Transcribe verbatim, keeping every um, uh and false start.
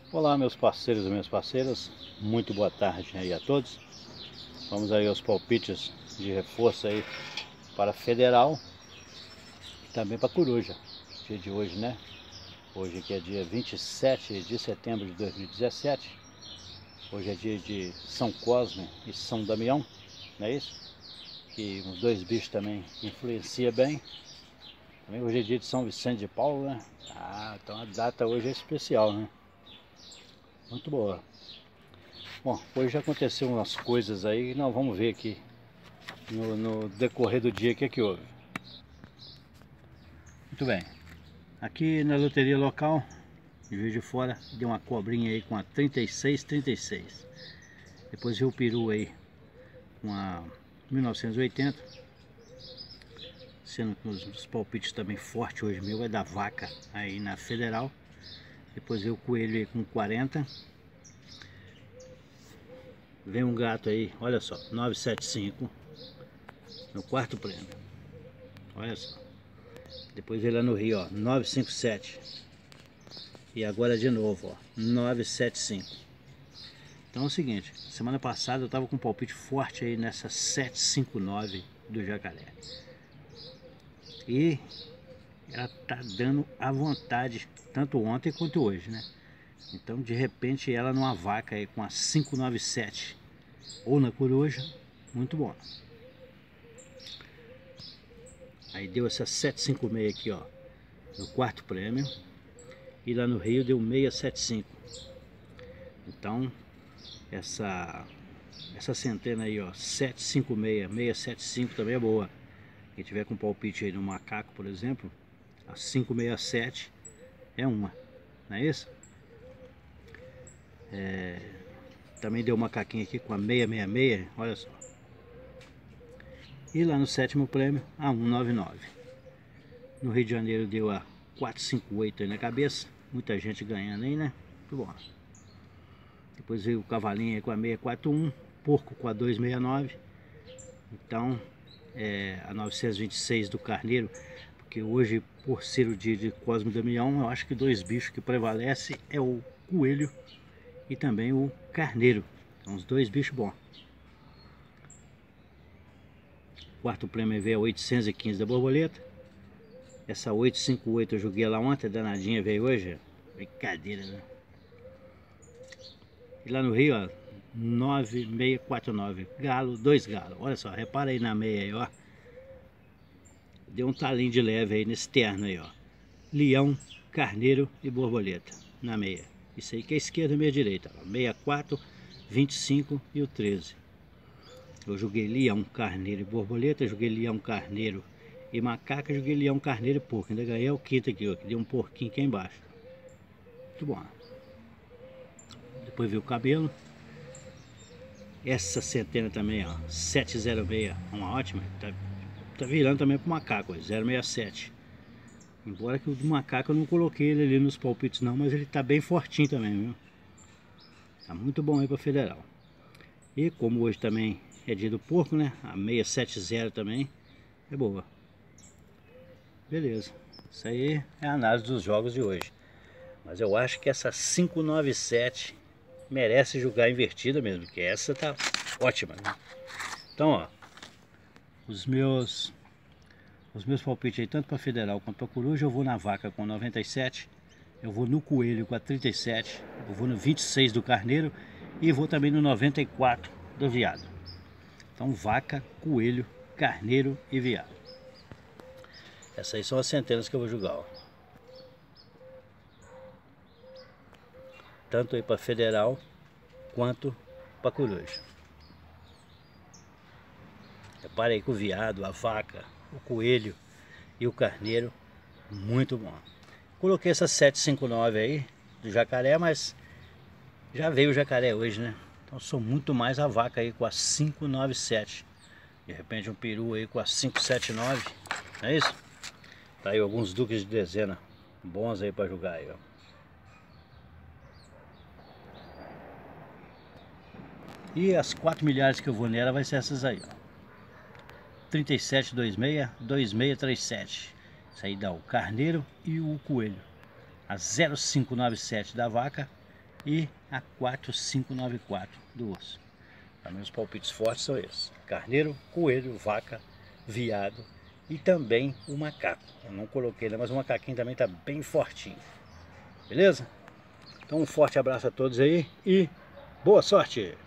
Olá, meus parceiros e minhas parceiras, muito boa tarde aí a todos. Vamos aí aos palpites de reforço aí para Federal e também para Coruja, dia de hoje, né? Hoje aqui é dia vinte e sete de setembro de dois mil e dezessete. Hoje é dia de São Cosme e São Damião, não é isso? Que os dois bichos também influenciam bem. Também hoje é dia de São Vicente de Paulo, né? Ah, então a data hoje é especial, né? Muito boa. Bom, hoje já aconteceu umas coisas aí, nós vamos ver aqui no, no decorrer do dia o que é que houve. Muito bem, aqui na loteria local, de Juiz de Fora, deu uma cobrinha aí com a trinta e seis trinta e seis. Depois veio o peru aí com a mil novecentos e oitenta, sendo que os palpites também forte hoje meu é da vaca aí na Federal. Depois veio o coelho aí com quarenta. Vem um gato aí, olha só, novecentos e setenta e cinco no quarto prêmio. Olha só. Depois veio lá no Rio, ó, novecentos e cinquenta e sete. E agora de novo, ó, novecentos e setenta e cinco. Então é o seguinte, semana passada eu tava com um palpite forte aí nessa setecentos e cinquenta e nove do Jacaré. E ela tá dando à vontade, tanto ontem quanto hoje, né? Então de repente ela numa vaca aí com a quinhentos e noventa e sete ou na Coruja, muito bom. Aí deu essa setecentos e cinquenta e seis aqui, ó, no quarto prêmio. E lá no Rio deu seiscentos e setenta e cinco. Então essa essa centena aí, ó, setecentos e cinquenta e seis, seiscentos e setenta e cinco também é boa. Quem tiver com palpite aí no macaco, por exemplo, a quinhentos e sessenta e sete é uma, não é isso? É, também deu uma macaquinha aqui com a seiscentos e sessenta e seis, olha só. E lá no sétimo prêmio, a cento e noventa e nove. No Rio de Janeiro deu a quatrocentos e cinquenta e oito aí na cabeça. Muita gente ganhando aí, né? Muito bom. Depois veio o cavalinho aí com a seiscentos e quarenta e um. Porco com a duzentos e sessenta e nove. Então, é, a novecentos e vinte e seis do carneiro. Porque hoje, por ser o dia de Cosme e Damião, eu acho que dois bichos que prevalecem é o coelho e também o carneiro. São os dois bichos bons. Quarto prêmio veio a oitocentos e quinze da borboleta. Essa oitocentos e cinquenta e oito eu joguei lá ontem, a danadinha veio hoje. Brincadeira, né? E lá no Rio, ó, nove seis quatro nove. Galo, dois galos. Olha só, repara aí na meia aí, ó. Deu um talinho de leve aí nesse terno aí, ó. Leão, carneiro e borboleta na meia. Isso aí que é esquerda e meia direita. Ó. sessenta e quatro, vinte e cinco e o treze. Eu joguei leão, carneiro e borboleta. Joguei leão, carneiro e macaca. Joguei leão, carneiro e porco. Ainda ganhei o quinto aqui, ó. Que deu um porquinho aqui embaixo. Muito bom. Depois veio o cabelo. Essa centena também, ó. setecentos e seis. Uma ótima. Tá, tá virando também pro macaco, ó. zero sessenta e sete. Embora que o do macaco eu não coloquei ele ali nos palpites não, mas ele tá bem fortinho também, viu? Tá muito bom aí pra Federal. E como hoje também é dia do porco, né? A seiscentos e setenta também é boa. Beleza. Isso aí é a análise dos jogos de hoje. Mas eu acho que essa quinhentos e noventa e sete merece jogar invertida mesmo, porque essa tá ótima, né? Então, ó, os meus os meus palpites aí, tanto para Federal quanto para Coruja, eu vou na vaca com noventa e sete, eu vou no coelho com a trinta e sete, eu vou no vinte e seis do carneiro e vou também no noventa e quatro do veado. Então, vaca, coelho, carneiro e veado. Essas aí são as centenas que eu vou jogar, ó. Tanto aí para Federal quanto para Coruja. Repare aí que o veado, a vaca, o coelho e o carneiro, muito bom. Coloquei essa setecentos e cinquenta e nove aí do jacaré, mas já veio o jacaré hoje, né? Então sou muito mais a vaca aí com a quinhentos e noventa e sete. De repente um peru aí com a quinhentos e setenta e nove, não é isso? Tá aí alguns duques de dezena bons aí para jogar aí, ó. E as quatro milhares que eu vou nela vai ser essas aí, ó. trinta e sete vinte e seis, vinte e seis trinta e sete. Isso aí dá o carneiro e o coelho. A zero cinco nove sete da vaca e a quatro cinco nove quatro do urso. Os meus palpites fortes são esses: carneiro, coelho, vaca, viado e também o macaco. Eu não coloquei, mas o macaquinho também está bem fortinho. Beleza? Então um forte abraço a todos aí e boa sorte!